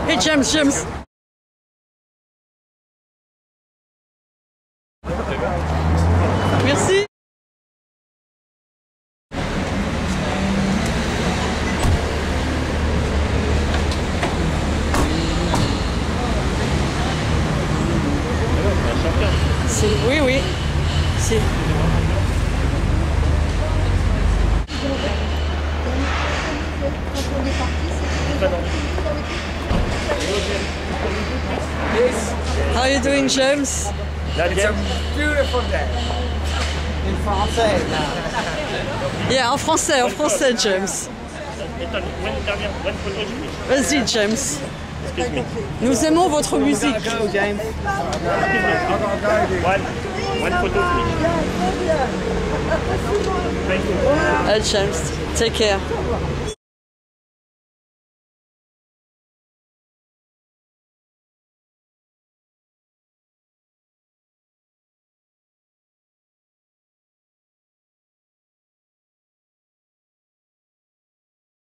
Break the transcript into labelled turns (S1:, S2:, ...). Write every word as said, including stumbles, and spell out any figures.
S1: Hey James, James. Merci. Si, oui, oui. Si. How are you doing, James?
S2: It's a beautiful day. In français.
S1: Yeah, en français, en français, James. Vas-y, James. Nous aimons votre musique.
S2: Go, James.
S3: One, one photo, please. Thank you.
S1: Uh, James, take care.